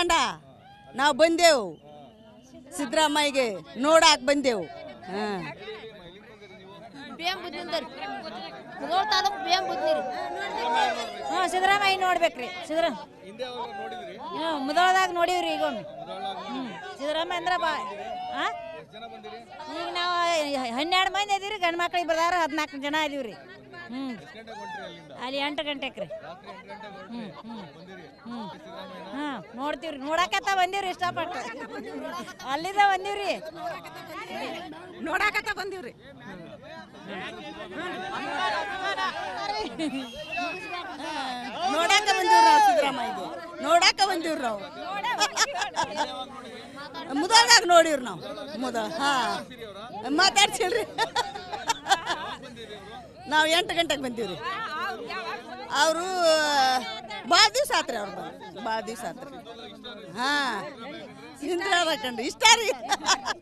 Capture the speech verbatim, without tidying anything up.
ಕಂಡ ನಾವು ಬಂದೆವು ಸಿದ್ದರಾಮಯ್ಯಗೆ ನೋಡಾಕ್ ಬಂದೆವು. ಹಾಂ ಹಾಂ ಸಿದ್ದರಾಮಯ್ಯ ನೋಡ್ಬೇಕ್ರಿ. ಸಿದ್ದರಾಮ ಹ್ಞೂ ಮುದೋಳದಾಗ ನೋಡೀವ್ರಿ ಈಗ ಒಮ್ಮೆ. ಹ್ಞೂ ಸಿದ್ದರಾಮಯ್ಯ ಅಂದ್ರೆ ಬಾ ಹಾಂ ಈಗ ನಾವು ಹನ್ನೆರಡು ಮಂದಿ ಇದೀವಿ ರೀ. ಗಂಡು ಮಕ್ಳಿಗೆ ಬರ್ದಾರ ಹದಿನಾಲ್ಕು ಜನ ಇದೀವಿ ರೀ. ಹ್ಞೂ ಅಲ್ಲಿ ಎಂಟು ಗಂಟೆಗೆ ರೀ. ಹ್ಞೂ ಹ್ಞೂ ಹ್ಞೂ ಹಾಂ ನೋಡ್ತೀವಿ ರೀ. ನೋಡಕತ್ತ ಬಂದೀವಿ ರೀ ಇಷ್ಟಪಟ್ಟು. ಅಲ್ಲಿಂದ ಬಂದೀವಿ ರೀ ನೋಡಾಕತ್ತ ಬಂದೀವ್ರಿ. ನೋಡಾಕ ಬಂದೀವ್ರಿ ನಾವು ಸಿದ್ದರಾಮಯ್ಯಗೆ ನೋಡಾಕ ಬಂದೀವ್ರಿ ನಾವು. ಮುದೋಳದಾಗ ನೋಡಿವ್ರಿ ನಾವು. ಮುದ ಹಾಂ ಮಾತಾಡ್ಸಿಲ್ರಿ. ನಾವು ಎಂಟು ಗಂಟೆಗೆ ಬಂದೀವ್ರಿ. ಅವರು ಭಾಳ ದಿವ್ಸ ಆತ್ರಿ. ಅವ್ರು ಬಂದು ಭಾಳ ದಿವ್ಸ ಆತ್ರಿ. ಹಾಂ ಇಂದಿರಾ ಕಂಡು ಇಷ್ಟ ರೀ.